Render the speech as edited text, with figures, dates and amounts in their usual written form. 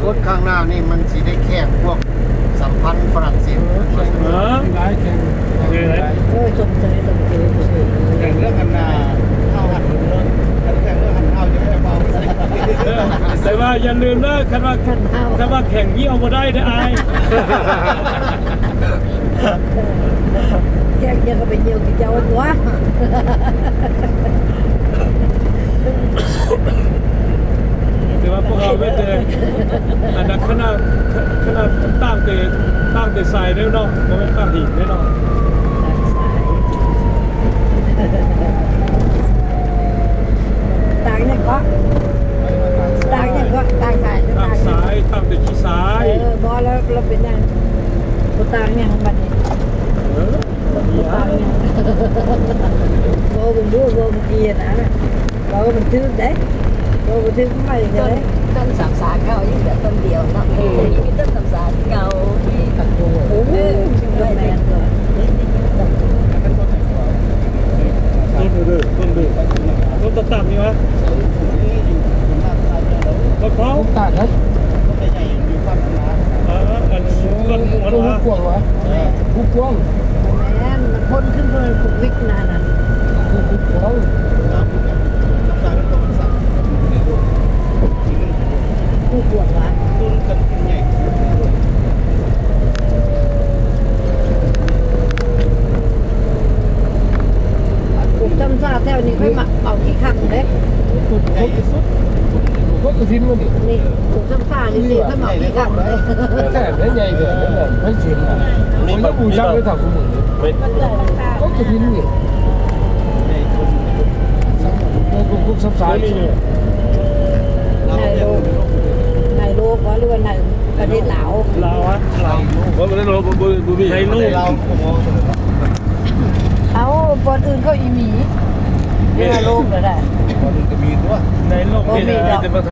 คตข้างหน้านี่มันสิได้แข่งพวกสัมพันธ์ฝรั่งเศสหลายแข่งสมเสยแข่งเรื่องกันนาเข้าหันเรื่องแข่งเรื่องหันเข้าจะไม่เบาแต่ว่าอย่าลืมนะคันว่าแข่งยี่เอามาได้ได้อายแข่งยังก็ไปเยี่ยวกี่เจ้าหัวแต่ว่าพวกเราไม่เจออันนั้นขนาดตั้งแต่ใส่ได้เนาะมันไม่ตั้งหินได้เนาะต่างเนี่ยก็ต่างสายตั้งแต่ขี้สายบอแล้วเราเป็นยังตัวต่างเนี่ยของมันนี่ตัวต่างเนี่ยโบมันดูโบมันเกียร์นะโบมันทึ่งเด้โบมันทึ่งไม่เลยต้นสามสาเก่ายิ่งเดือดต้นเดียวเนาะมีต้นสามสาเก่าที่ตัดตัวชิมด้วยแมนก่อนต้นต่ำนี่วะต้นเพราะต่างนะต้นใหญ่อยู่ฝั่งนั้นอันต้นหัวนะกวางวะกวางแมนมันพ่นขึ้นเลยขุกวิกนานกวางผู้ปวดวะต้นกันใหญ่ปลูกต้นซาแถวนี้ค่อยมาเอาที่ขังเด้ใหญ่ที่สุดก็กระสินมันนี่ปลูกต้นซานี่สิค่อยมาเอาที่ขังเลยแต่ไม่ใหญ่เกินนั่นไม่ชินอ่ะมันก็ปูจังเลยถักกูมือก็กระสินนี่กุ๊กซับซ้ายในโลกหรือว่าในประเทศลาวอะลาวเพราะประเทศลาวบูบีในโลกเอาบนอื่นเขาอีหมีในโลกเลยแหละบนอื่นก็มีด้วยในโลกมีแต่